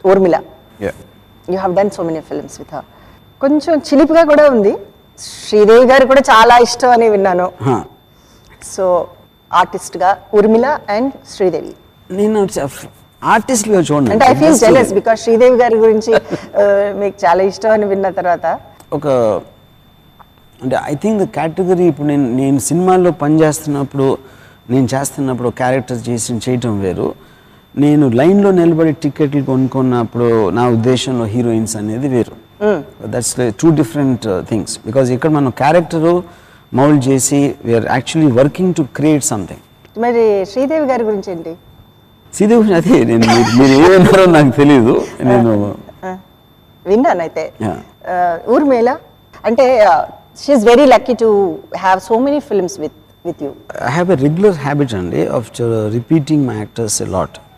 Urmila. Yeah. You have done so many films with her. కొంచెం చిలిపిగా కూడా ఉంది. శ్రీదేవి గారు కూడా చాలా ఇష్టం అని విన్నాను. సో ఆర్టిస్ట్ గా ఉర్మిళ అండ్ శ్రీదేవి. నేను ఆర్టిస్ట్ గా చూడండి. అంటే I feel jealous because Sridevi గారి గురించి మీకు చాలా ఇష్టం అని విన్న తర్వాత ఒక అంటే ఐ థింక్ ద కేటగిరీ ఇప్పుడు నేను సినిమాల్లో పనిచేస్తున్నప్పుడు నేను చేస్తున్నప్పుడు క్యారెక్టర్ చేయటం వేరు, నేను లైన్లో నిలబడి టికెట్లు కొనుక్కున్నప్పుడు నా ఉద్దేశంలో హీరోయిన్స్ అనేది వేరు. That's two different things because ఇక్కడ మనం క్యారెక్టరు మౌల్డ్ చేసి we are actually working to create something. మరి శ్రీదేవి గారి గురించి ఏంటి? శ్రీదేవి అదే నేను మీరు ఏమన్నారో నాకు తెలీదు, నేను విన్నానైతే. ఊర్మిళ అంటే she is very lucky to have so many films with you. I have a regular habit of repeating my actors a lot.